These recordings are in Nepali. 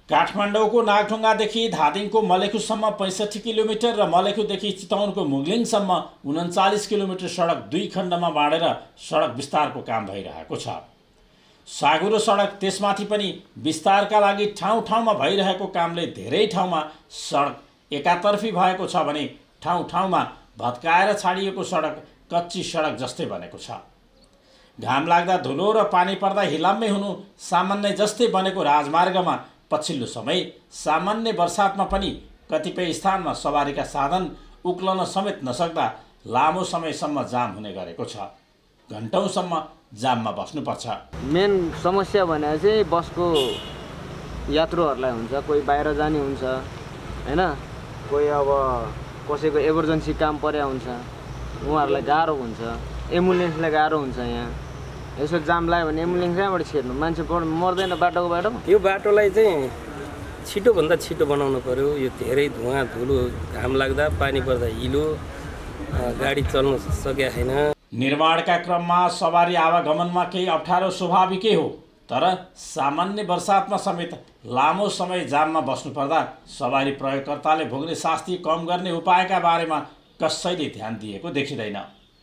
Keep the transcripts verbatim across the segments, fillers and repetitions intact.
काठमाडौँको नागढुङ्गादेखि धादिङको मलेखुसम्म पैँसठी किलोमिटर र मलेखुदेखि चितवनको मुगलिङसम्म उन्चालिस किलोमिटर सडक दुई खण्डमा बाँडेर सडक विस्तारको काम भइरहेको छ। साँघुरो सडक त्यसमाथि पनि विस्तारका लागि ठाउँ ठाउँमा भइरहेको कामले धेरै ठाउँमा सडक एकातर्फी भएको छ भने ठाउँ ठाउँमा भत्काएर छाडिएको सडक कच्ची सडक जस्तै बनेको छ। घाम लाग्दा धुलो र पानी पर्दा हिलाम्मै हुनु सामान्य जस्तै बनेको राजमार्गमा पछिल्लो समय सामान्य बर्सातमा पनि कतिपय स्थानमा सवारीका साधन उक्लन समेत नसक्दा लामो समयसम्म जाम हुने गरेको छ। घन्टौँसम्म जाममा बस्नुपर्छ। मेन समस्या भने चाहिँ बसको यात्रुहरूलाई हुन्छ, कोही बाहिर जाने हुन्छ हैन, कोही अब कसैको इमर्जेन्सी काम परे हुन्छ, उहाँहरूलाई गाह्रो हुन्छ, एम्बुलेन्सलाई गाह्रो हुन्छ। यहाँ यसो जाम लाग्यो भने एम्बुलेन्स कहाँबाट छिर्नु, मान्छे मर्दैन बाटोको बाटोमा। यो बाटोलाई चाहिँ छिटोभन्दा छिटो बनाउनु पर्यो। यो धेरै धुवा धुलो, घाम लाग्दा पानी पर्दा हिलो, गाडी चल्न सकेको छैन। निर्माणका क्रममा सवारी आवागमनमा केही अप्ठ्यारो स्वाभाविकै हो, तर सामान्य बर्सातमा समेत लामो समय जाममा बस्नुपर्दा सवारी प्रयोगकर्ताले भोग्ने शास्ति कम गर्ने उपायका बारेमा कसैले ध्यान दिएको देखिँदैन।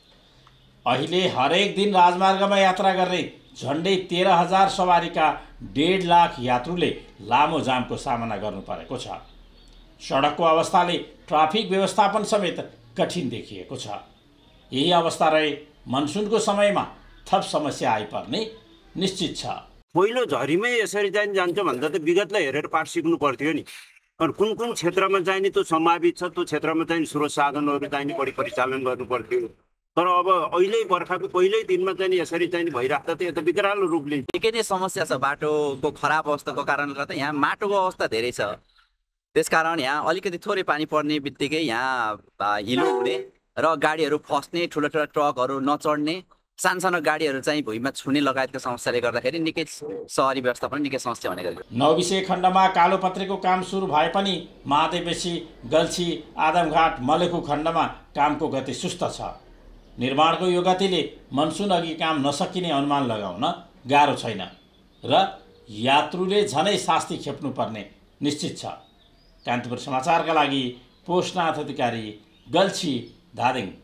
अहिले हरेक दिन राजमार्गमा यात्रा गर्ने झन्डै तेह्र हजार सवारीका डेढ लाख यात्रुले लामो जामको सामना गर्नु परेको छ। सडकको अवस्थाले ट्राफिक व्यवस्थापन समेत कठिन देखिएको छ। यही अवस्था रहे मनसुनको समयमा थप समस्या आइपर्ने निश्चित छ। पहिलो झरीमै यसरी चाहिँ जान्छ भन्दा त विगतलाई हेरेर पाठ सिक्नु पर्थ्यो नि। अनि कुन कुन क्षेत्रमा चाहिने त्यो सम्भावित छ, त्यो क्षेत्रमा चाहिँ स्रोत साधनहरू चाहिने बढी परिचालन गर्नु पर्थ्यो। तर अब अहिले बर्खाको पहिल्यै दिनमा चाहिँ यसरी चाहिँ भइराख्दा त यो त विकराल रूप लिन्छ। निकै नै समस्या छ। बाटोको खराब अवस्थाको कारणले गर्दा यहाँ माटोको अवस्था धेरै छ। त्यसकारण यहाँ अलिकति थोरै पानी पर्ने बित्तिकै यहाँ हिलो हुने र गाडीहरू फस्ने, ठुलो ठुलो ट्रकहरू नचढ्ने, सानसानो गाडीहरू चाहिँ भुइँमा छुने लगायतको समस्याले गर्दाखेरि निकै सहरी व्यवस्थापन निकै समस्या हुने गरेको। नौबिसे खण्डमा कालोपत्रीको काम सुरु भए पनि महादेवेशी, गल्छी, आदमघाट, मलेखु खण्डमा कामको गति सुस्त छ। निर्माणको यो गतिले मनसुन अघि काम नसकिने अनुमान लगाउन गाह्रो छैन र यात्रुले झनै शास्ति खेप्नुपर्ने निश्चित छ। कान्तिपुर समाचारका लागि पोषनाथ अधिकारी, गल्छी, धादिङ।